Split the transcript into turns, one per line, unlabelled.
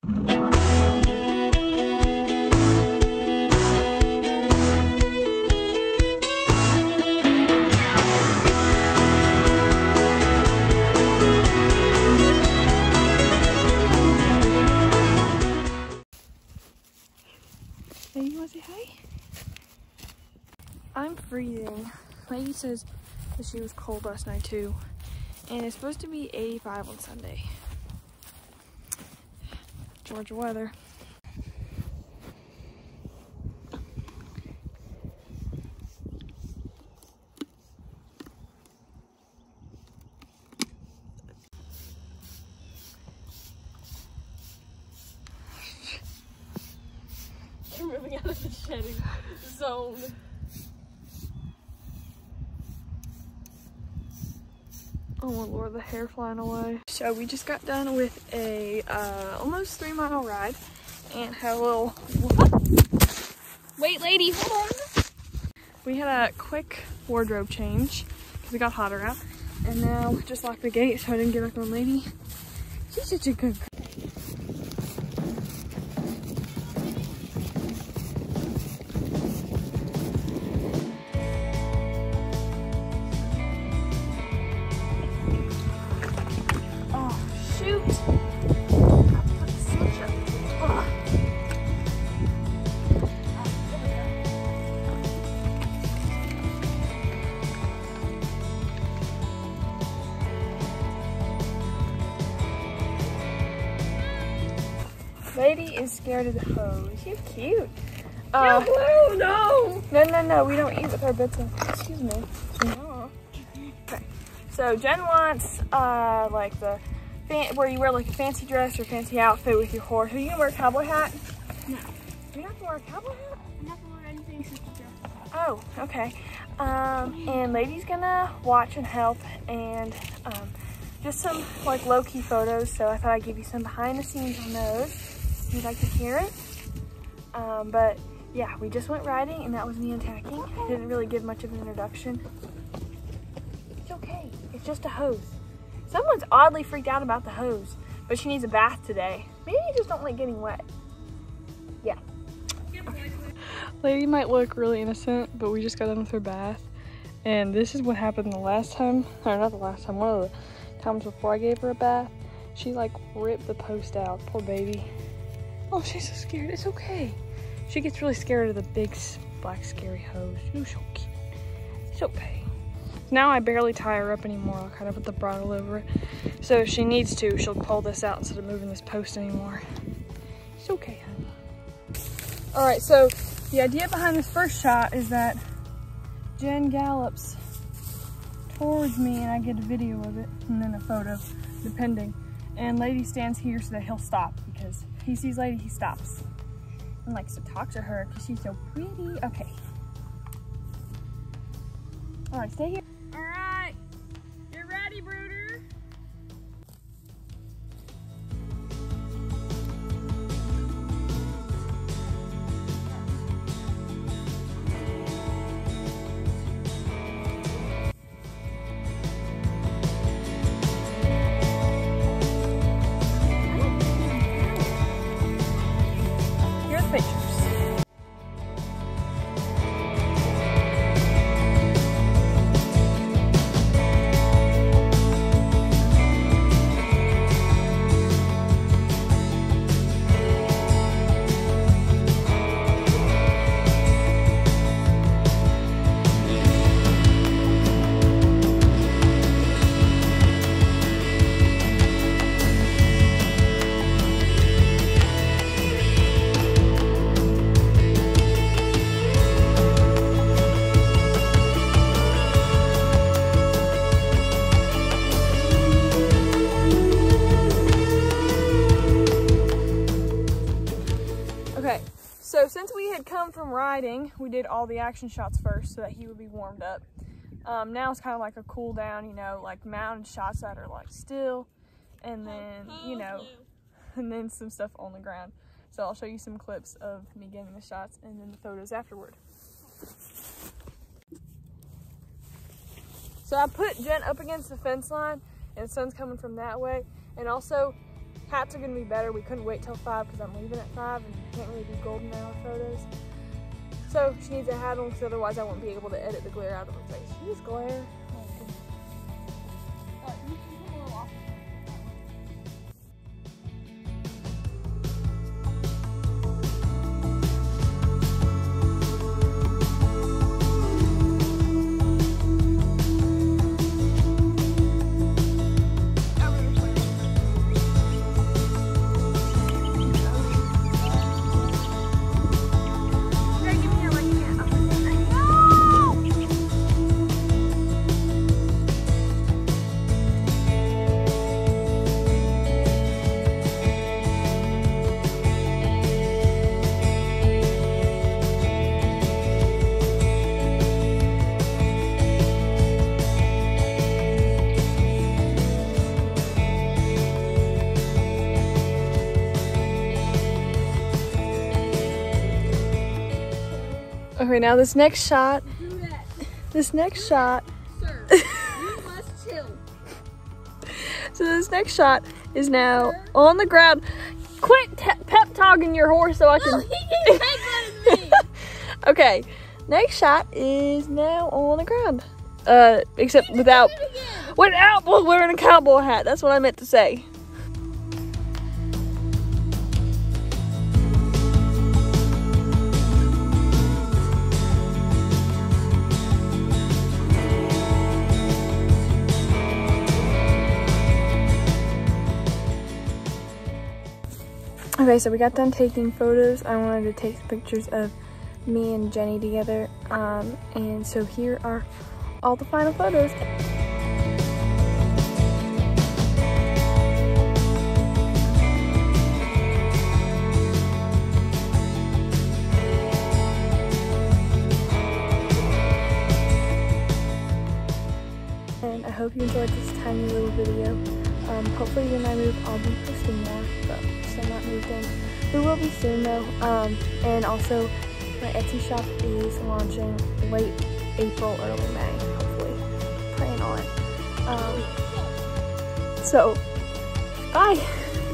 Hey, you wanna say hi? I'm freezing. Lady says that she was cold last night too. And it's supposed to be 85 on Sunday. Georgia weather.
You're moving out of the shedding zone.
Oh my lord, the hair flying away. So we just got done with a almost 3-mile ride and had a little, wait lady, hold on. We had a quick wardrobe change because it got hotter out. And now just locked the gate so I didn't get back on lady. She's such a good girl. Lady is scared of the hose. You're cute.
No, Blue, no!
No, we don't eat with our bits in. Excuse me. Okay. So Jen wants like the where you wear like a fancy dress or fancy outfit with your horse. Are you gonna wear a cowboy hat?
No.
You're not gonna wear a cowboy hat?
I'm not gonna wear anything except a dress.
Oh, okay. And Lady's gonna watch and help and just some like low-key photos. So I thought I'd give you some behind the scenes on those. If you'd like to hear it. But yeah, we just went riding and that was me unpacking. Didn't really give much of an introduction. It's okay, it's just a hose. Someone's oddly freaked out about the hose, but she needs a bath today. Maybe you just don't like getting wet. Yeah. Okay. Lady might look really innocent, but we just got done with her bath. And this is what happened the last time, or not the last time, one of the times before I gave her a bath. She like ripped the post out, poor baby. Oh, she's so scared. It's okay. She gets really scared of the big black scary hose. You're so cute. It's okay. Now I barely tie her up anymore. I'll kind of put the bridle over it. So if she needs to, she'll pull this out instead of moving this post anymore. It's okay, honey. All right, so the idea behind this first shot is that Jen gallops towards me and I get a video of it and then a photo, depending. And Lady stands here so that he'll stop because if he sees Lady, he stops and likes to talk to her because she's so pretty. Okay. All right, stay here.
All right, get ready, brooder.
Here's the pictures. Okay, so since we had come from riding, we did all the action shots first so that he would be warmed up. Now it's kind of like a cool down, you know, like mounted shots that are like still, and then, you know, and then some stuff on the ground. So I'll show you some clips of me getting the shots and then the photos afterward. So I put Jen up against the fence line and the sun's coming from that way. And also hats are gonna be better. We couldn't wait till 5 because I'm leaving at 5 and you can't really do golden hour photos. So she needs a hat on because otherwise I won't be able to edit the glare out of her face. She just glare. Okay, now this next shot. This next shot.
Sir, you must chill.
So this next shot is now on the ground. Quit pep talking your horse so I can.
Oh, he keeps headbutting me.
Okay, next shot is now on the ground. Except without wearing a cowboy hat. That's what I meant to say. Okay, so we got done taking photos. I wanted to take pictures of me and Jenny together. And so here are all the final photos. And I hope you enjoyed this tiny little video. Hopefully when I move, I'll be posting more, but still not moved in. We will be soon though. And also my Etsy shop is launching late April, early May, hopefully. Praying on it. So, bye!